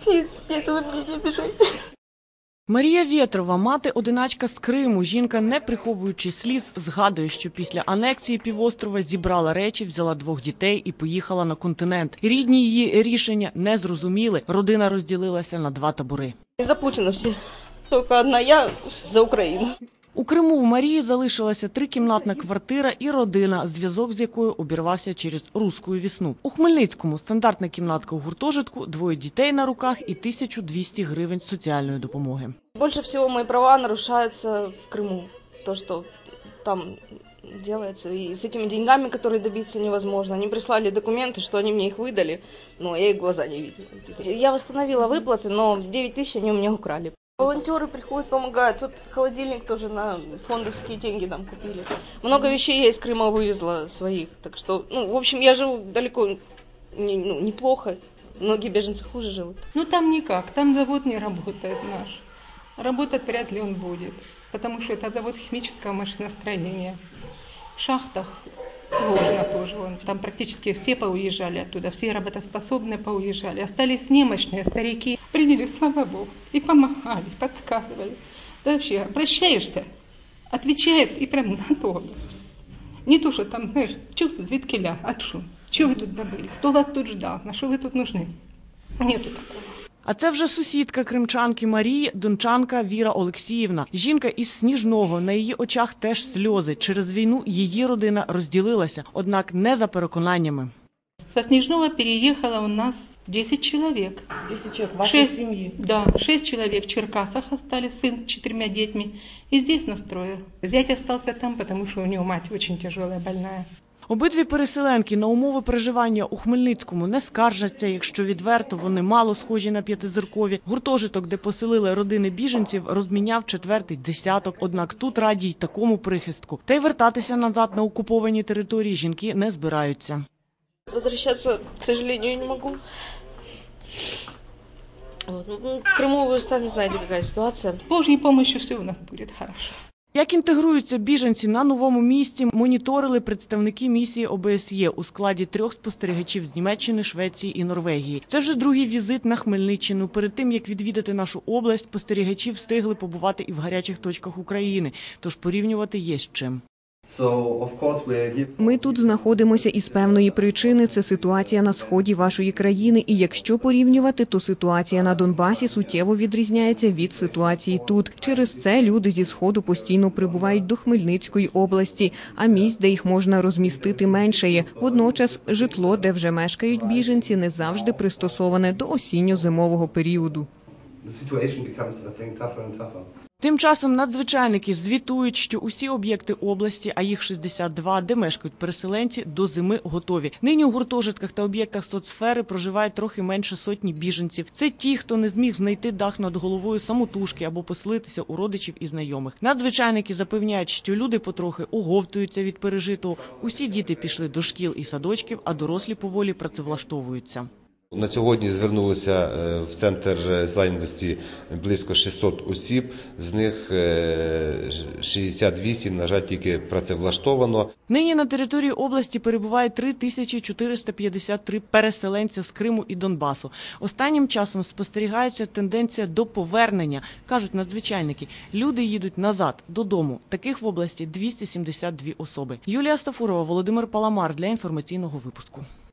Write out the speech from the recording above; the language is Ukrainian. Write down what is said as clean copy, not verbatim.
Нет, этого мне не обижать. Марія Вєтрова, мати-одиначка з Криму. Жінка, не приховуючи сліз, згадує, що після анексії півострова зібрала речі, взяла 2 дітей і поїхала на континент. Рідні її рішення не зрозуміли. Родина розділилася на 2 табори. За Путіна всі. Тільки одна я за Україну. У Криму в Марії залишилася 3-кімнатна квартира і родина, зв'язок з якою обірвався через руську весну. У Хмельницькому стандартна кімнатка у гуртожитку, 2 дітей на руках і 1200 гривень соціальної допомоги. Більше всього мої права нарушаються в Криму. То, що там делается. И с этими деньгами, которые добиться невозможно. Они прислали документы, что они мне их выдали, но я их глаза не видела. Я восстановила выплаты, но 9 тысяч они у меня украли. Волонтеры приходят, помогают. Вот холодильник тоже на фондовские деньги нам купили. Много вещей я из Крыма вывезла своих. Так что, в общем, я живу далеко неплохо. Многие беженцы хуже живут. Там никак. Там завод не работает наш. Работать вряд ли он будет. Потому что это завод химического машиностроения. В шахтах сложно тоже. Там практически все поуезжали оттуда. Все работоспособные поуезжали. Остались немощные старики. Приняли, слава Богу, и помогали, подсказывали. Да вообще, обращаешься, отвечает и прям на то. Не то, что там, знаешь, что тут, звідкиля, а что? Чего вы тут забыли? Кто вас тут ждал? На что вы тут нужны? Нету такого. А це вже сусідка кримчанки Марії, дончанка Віра Олексіївна. Жінка із Сніжного, на її очах теж сльози. Через війну її родина розділилася, однак не за переконаннями. Со Снежного переехало у нас 10 человек. 10 человек вашей семьи? Да, 6 человек в Черкасах остались, сын с 4 детьми. И здесь настроил. Зять остался там, потому что у него мать очень тяжелая, больная. Обидві переселенки на умови проживання у Хмельницькому не скаржаться, якщо відверто, вони мало схожі на п'ятизіркові. Гуртожиток, де поселили родини біженців, розміняв 4-й десяток. Однак тут раді й такому прихистку. Та й вертатися назад на окуповані території жінки не збираються. Возвращаться, к сожалению, не могу. В Крыму вы же сами знаете, какая ситуация. С Божьей помощью все у нас будет хорошо. Як інтегруються біженці на новому місці, моніторили представники місії ОБСЄ у складі 3 спостерігачів з Німеччини, Швеції і Норвегії. Це вже другий візит на Хмельниччину. Перед тим, як відвідати нашу область, спостерігачі встигли побувати і в гарячих точках України, тож порівнювати є з чим. Ми тут знаходимося із певної причини. Це ситуація на сході вашої країни. І якщо порівнювати, то ситуація на Донбасі суттєво відрізняється від ситуації тут. Через це люди зі сходу постійно прибувають до Хмельницької області, а місць, де їх можна розмістити, меншає. Водночас житло, де вже мешкають біженці, не завжди пристосоване до осінньо-зимового періоду. Тим часом надзвичайники звітують, що усі об'єкти області, а їх 62, де мешкають переселенці, до зими готові. Нині у гуртожитках та об'єктах соцсфери проживають трохи менше сотні біженців. Це ті, хто не зміг знайти дах над головою самотужки або поселитися у родичів і знайомих. Надзвичайники запевняють, що люди потрохи оговтуються від пережитого. Усі діти пішли до шкіл і садочків, а дорослі поволі працевлаштовуються. На сьогодні звернулося в центр зайнятості близько 600 осіб, з них 68, на жаль, тільки працевлаштовано. Нині на території області перебуває 3453 переселенця з Криму і Донбасу. Останнім часом спостерігається тенденція до повернення, кажуть надзвичайники. Люди їдуть назад, додому. Таких в області 272 особи. Юлія Стафурова, Володимир Паламар для інформаційного випуску.